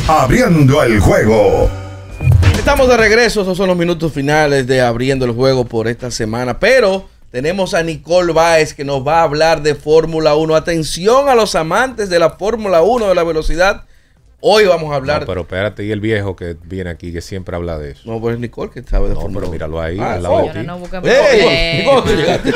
Abriendo el juego. Estamos de regreso, esos son los minutos finales de Abriendo el Juego por esta semana, pero tenemos a Nicole Báez que nos va a hablar de Fórmula 1. Atención a los amantes de la Fórmula 1, de la velocidad. Hoy vamos a hablar... No, pero espérate, y el viejo que viene aquí, que siempre habla de eso. No, pues es Nicole que sabe de No, Fórmula pero 1. míralo ahí, al lado de ti. No busquen ¡Ey! ¿Cómo tú llegaste?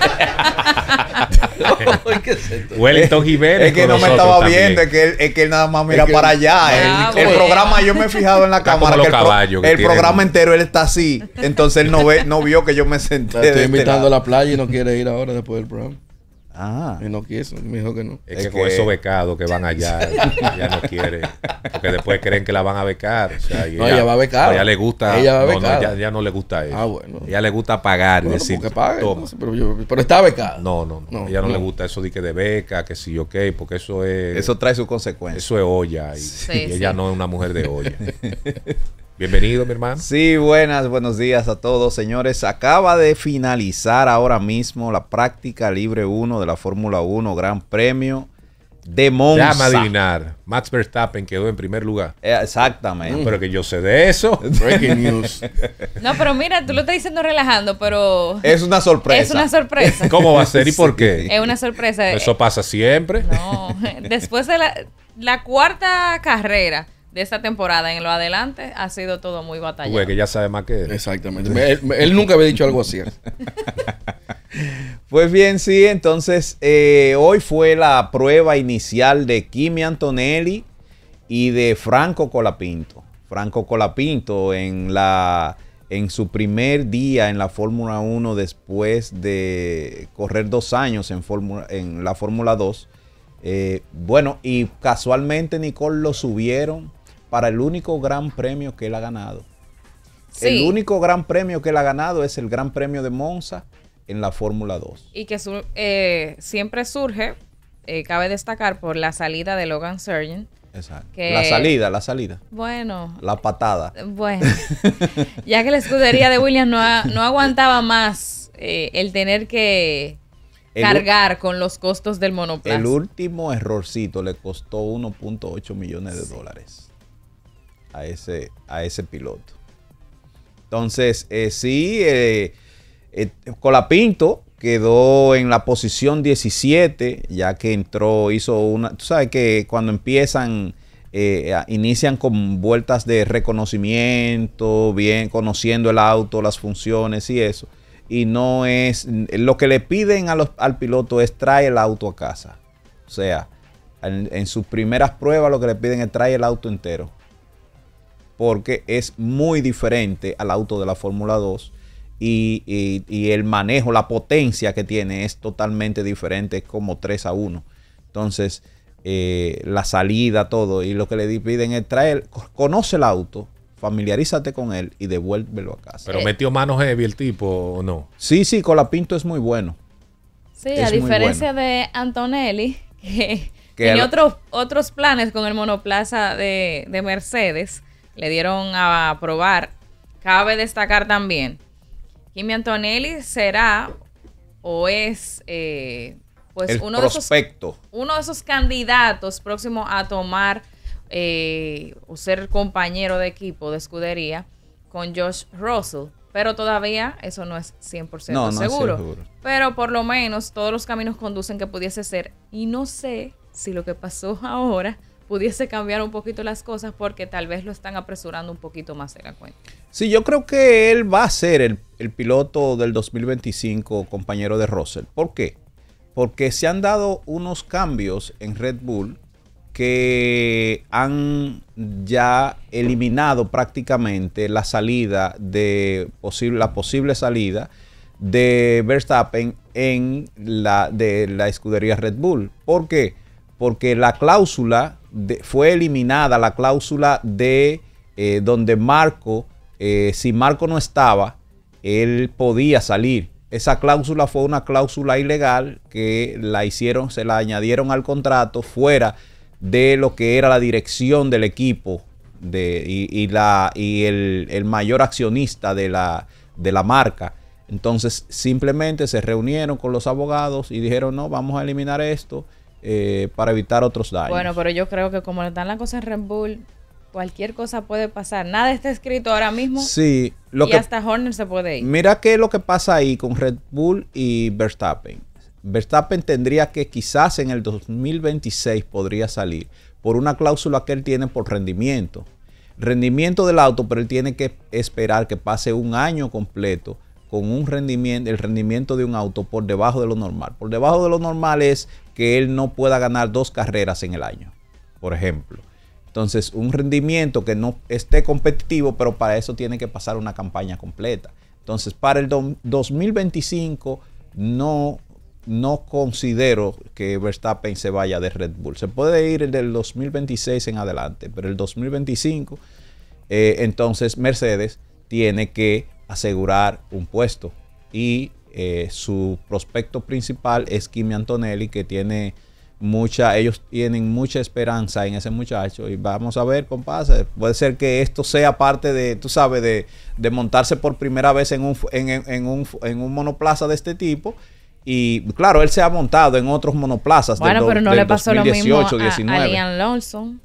¿Qué es esto? Wellington Jiménez. Es que con no me nosotros estaba también. viendo, es que él nada más mira Es que- para allá. Ah, El bueno. programa, yo me he fijado en la Está como cámara. los Que caballos que el tienen- programa entero él está así. Entonces él no vio que yo me senté. La estoy de este invitando a lado. la playa y no quiere ir ahora después del programa. Ah. Y no quiso, me dijo que no. Es Es que con que- esos becados que van allá, ya no quiere. Porque después creen que la van a becar. O sea, y No, ella va becada. A ella le gusta. Ella va no, becada. ya no le gusta eso. Ah, bueno. Ella le gusta pagar y Bueno, decir, porque pague, toma. entonces, pero está becada. No. Ella no le gusta eso de que de beca, que sí, ok, porque eso es. Eso trae sus consecuencias. Eso es olla. Y, Sí, y ella sí. no es una mujer de olla. Bienvenido, mi hermano. Sí, buenos días a todos, señores. Acaba de finalizar ahora mismo la práctica libre 1 de la Fórmula 1 Gran Premio de Monza. Déjame adivinar. Max Verstappen quedó en primer lugar. Exactamente. Pero que yo sé de eso. Breaking news. No, pero mira, tú lo estás diciendo relajando, pero Es una sorpresa. es una sorpresa. ¿Cómo va a ser y por qué? Es una sorpresa. Eso pasa siempre. No, después de la cuarta carrera de esta temporada en lo adelante ha sido todo muy Tú batallado. ves que ya sabe más que él. Exactamente. Él nunca había dicho algo así. Pues bien, sí, entonces hoy fue la prueba inicial de Kimi Antonelli y de Franco Colapinto. Franco Colapinto en su primer día en la Fórmula 1 después de correr 2 años en la Fórmula 2. Bueno, y casualmente Nicole lo subieron para el único gran premio que él ha ganado. Sí. El único gran premio que él ha ganado es el Gran Premio de Monza en la Fórmula 2. Y que siempre surge, cabe destacar, por la salida de Logan Sargent. Exacto. Que- La salida. Bueno, La patada. ya que la escudería de Williams no aguantaba más el tener que El- cargar con los costos del monoplaza. El último errorcito le costó 1.8 millones de dólares a ese piloto. Entonces, Colapinto quedó en la posición 17, ya que hizo una... Tú sabes que cuando inician con vueltas de reconocimiento, bien conociendo el auto, las funciones y eso. Y no es... Lo que le piden al piloto es traer el auto a casa. O sea, en sus primeras pruebas lo que le piden es traer el auto entero. Porque es muy diferente al auto de la Fórmula 2 y el manejo, la potencia que tiene es totalmente diferente, es como 3-1. Entonces, la salida, todo, y lo que le piden es traer, conoce el auto, familiarízate con él y devuélvelo a casa. Pero metió manos heavy el tipo o no. Sí, Colapinto es muy bueno. Sí, Es a muy diferencia de Antonelli, que Que tenía el- otros planes con el monoplaza de Mercedes, le dieron a probar. Cabe destacar también, Kimi Antonelli será o es pues El uno prospecto. de esos candidatos próximos a tomar o ser compañero de equipo de escudería con Josh Russell. Pero todavía eso no es 100% No, no es seguro. seguro. Pero por lo menos todos los caminos conducen que pudiese ser. Y no sé si lo que pasó ahora pudiese cambiar un poquito las cosas porque tal vez lo están apresurando un poquito más de la cuenta. Sí, yo creo que él va a ser el piloto del 2025 compañero de Russell. ¿Por qué? Porque se han dado unos cambios en Red Bull que han ya eliminado prácticamente la salida la posible salida de Verstappen de la escudería Red Bull. ¿Por qué? Porque la cláusula fue eliminada, la cláusula de donde Marco, si Marco no estaba, él podía salir. Esa cláusula fue una cláusula ilegal que se la añadieron al contrato fuera de lo que era la dirección del equipo y el mayor accionista de la marca. Entonces simplemente se reunieron con los abogados y dijeron, no, vamos a eliminar esto para evitar otros daños. Bueno, pero yo creo que como están las cosas en Red Bull, cualquier cosa puede pasar. Nada está escrito ahora mismo. Sí, Y hasta Horner se puede ir. Mira qué es lo que pasa ahí con Red Bull y Verstappen. Verstappen tendría que quizás en el 2026 podría salir por una cláusula que él tiene por rendimiento. Rendimiento del auto, pero él tiene que esperar que pase un año completo con un rendimiento, el rendimiento de un auto por debajo de lo normal. Por debajo de lo normal es que él no pueda ganar 2 carreras en el año, por ejemplo. Entonces, un rendimiento que no esté competitivo, pero para eso tiene que pasar una campaña completa. Entonces, para el 2025 no considero que Verstappen se vaya de Red Bull. Se puede ir del 2026 en adelante, pero el 2025, entonces Mercedes tiene que asegurar un puesto. Y su prospecto principal es Kimi Antonelli, que tiene ellos tienen mucha esperanza en ese muchacho. Y vamos a ver cómo pasa. Puede ser que esto sea parte de, tú sabes, de montarse por primera vez en un monoplaza de este tipo. Y claro, él se ha montado en otros monoplazas. Bueno, pero no le pasó 2018, lo mismo 19. a Liam Lawson,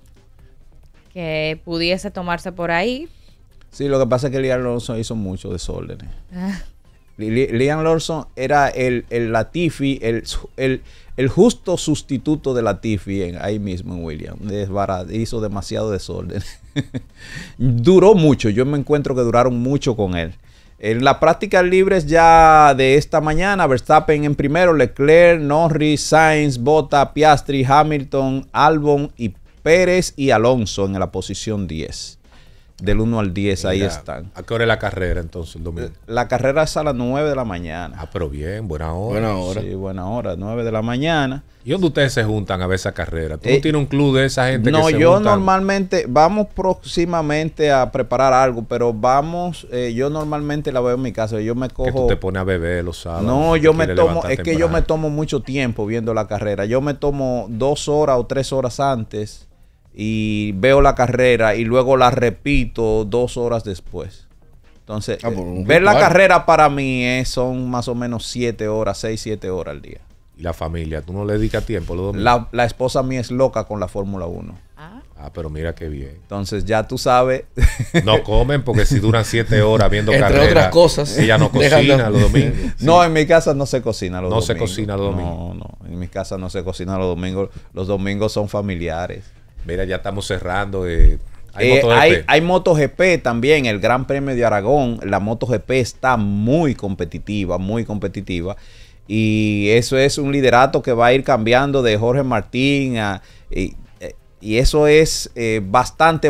que pudiese tomarse por ahí. Sí, lo que pasa es que Liam Lawson hizo mucho desorden. Liam Lawson era el Latifi, el justo sustituto de Latifi ahí mismo en Williams. Hizo demasiado desorden. Duró mucho. Yo me encuentro que duraron mucho con él. En las prácticas libres ya de esta mañana, Verstappen en primero, Leclerc, Norris, Sainz, Bottas, Piastri, Hamilton, Albon y Pérez y Alonso en la posición 10. Del 1 al 10, mira, ahí están. ¿A qué hora es la carrera entonces el domingo? La carrera es a las 9 de la mañana. Ah, pero bien, buena hora. Buena hora. Sí, buena hora, 9 de la mañana. ¿Y dónde ustedes se juntan a ver esa carrera? ¿Tú no tienes un club de esa gente que se juntan? No, yo normalmente, vamos próximamente a preparar algo, pero vamos, yo normalmente la veo en mi casa. Yo me cojo... Que tú te pones a beber los sábados. No, yo me tomo, es que yo me tomo mucho tiempo viendo la carrera. Yo me tomo 2 horas o 3 horas antes y veo la carrera y luego la repito 2 horas después. Entonces, ver la carrera para mí son más o menos 7 horas, 6, 7 horas al día. ¿Y la familia? ¿Tú no le dedicas tiempo los domingos? La esposa mía es loca con la Fórmula 1. Ah, pero mira qué bien. Entonces ya tú sabes. No comen porque si duran 7 horas viendo carreras. Entre otras cosas. Ella no cocina los domingos. Sí. No, en mi casa no se cocina los domingos. No se cocina los domingos. No, en mi casa no se cocina los domingos. Los domingos son familiares. Mira, ya estamos cerrando. Hay MotoGP también, el Gran Premio de Aragón. La MotoGP está muy competitiva, muy competitiva. Y eso es un liderato que va a ir cambiando de Jorge Martín y eso es bastante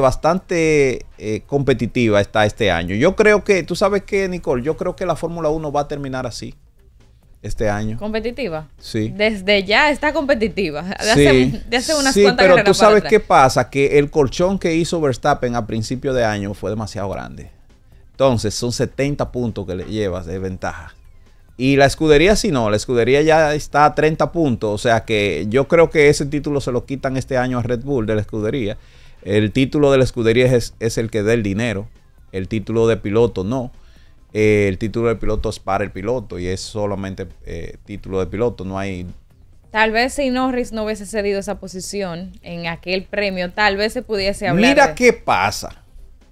competitiva está este año. Yo creo que, tú sabes qué, Nicole, yo creo que la Fórmula 1 va a terminar así este año. ¿Competitiva? Sí. Desde ya está competitiva. De hace unas sí, cuantas pero carreras tú sabes para qué atrás. pasa, que el colchón que hizo Verstappen a principio de año fue demasiado grande. Entonces son 70 puntos que le llevas de ventaja. Y la escudería sí no, la escudería ya está a 30 puntos, o sea que yo creo que ese título se lo quitan este año a Red Bull de la escudería. El título de la escudería es el que da el dinero, el título de piloto no. El título de piloto es para el piloto y es solamente título de piloto, no hay... Tal vez si Norris no hubiese cedido esa posición en aquel premio, tal vez se pudiese hablar. Mira qué pasa.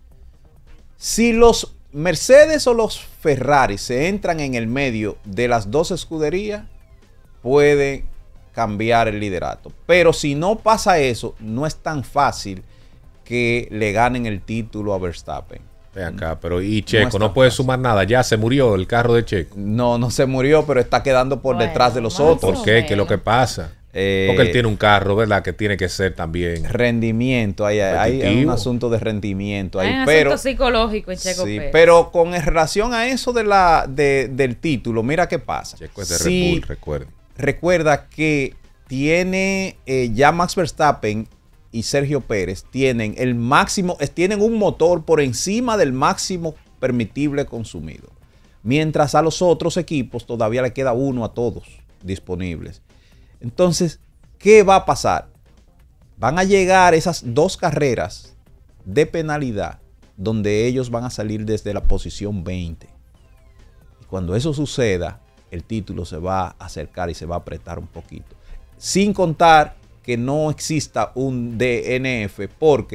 Si los Mercedes o los Ferrari se entran en el medio de las dos escuderías, puede cambiar el liderato. Pero si no pasa eso, no es tan fácil que le ganen el título a Verstappen. Ve acá, pero y Checo no puede sumar nada. Ya se murió el carro de Checo. No se murió, pero está quedando por detrás de los otros. ¿Por qué? ¿Qué es lo que pasa? Porque él tiene un carro, ¿verdad? Que tiene que ser también rendimiento. Hay un asunto de rendimiento ahí. Hay un asunto psicológico en Checo Pérez. Pero con relación a eso del título, mira qué pasa. Checo es de Red Bull, recuerden. Recuerda que tiene ya Max Verstappen y Sergio Pérez tienen el máximo, tienen un motor por encima del máximo permitible consumido. Mientras a los otros equipos todavía le queda uno a todos disponibles. Entonces, ¿qué va a pasar? Van a llegar esas 2 carreras de penalidad donde ellos van a salir desde la posición 20. Y cuando eso suceda, el título se va a acercar y se va a apretar un poquito. Sin contar que no exista un DNF, porque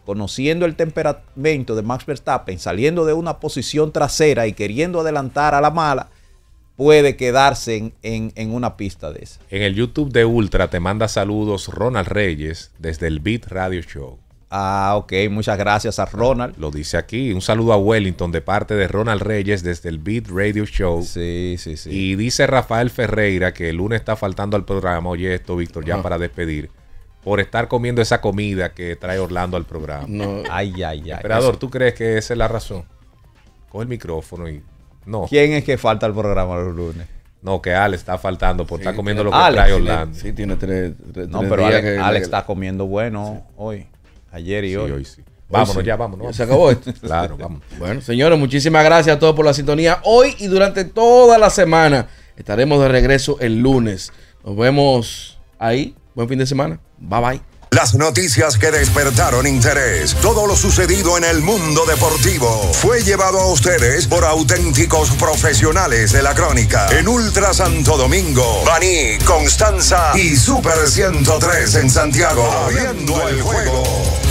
conociendo el temperamento de Max Verstappen, saliendo de una posición trasera y queriendo adelantar a la mala, puede quedarse en una pista de esa. En el YouTube de Ultra te manda saludos Ronald Reyes desde el Beat Radio Show. Ah, ok. Muchas gracias a Ronald. Lo dice aquí. Un saludo a Wellington de parte de Ronald Reyes desde el Beat Radio Show. Sí. Y dice Rafael Ferreira que el lunes está faltando al programa. Oye esto, Víctor, ya para despedir. Por estar comiendo esa comida que trae Orlando al programa. No. Ay. Emperador, ¿tú crees que esa es la razón? Con el micrófono y... No. ¿Quién es que falta al programa los lunes? No, que Alex está faltando por estar comiendo lo que Alex, trae Orlando. Sí, tiene tres No, pero días Alex está comiendo bueno hoy. Ayer y hoy. Hoy sí. Vámonos sí. ya, vámonos. ¿Se acabó esto? Claro, vamos. Bueno, señores, muchísimas gracias a todos por la sintonía. Hoy y durante toda la semana estaremos de regreso el lunes. Nos vemos ahí. Buen fin de semana. Bye, bye. Las noticias que despertaron interés, todo lo sucedido en el mundo deportivo, fue llevado a ustedes por auténticos profesionales de la crónica. En Ultra Santo Domingo, Baní, Constanza y Super 103 en Santiago. Abriendo el juego.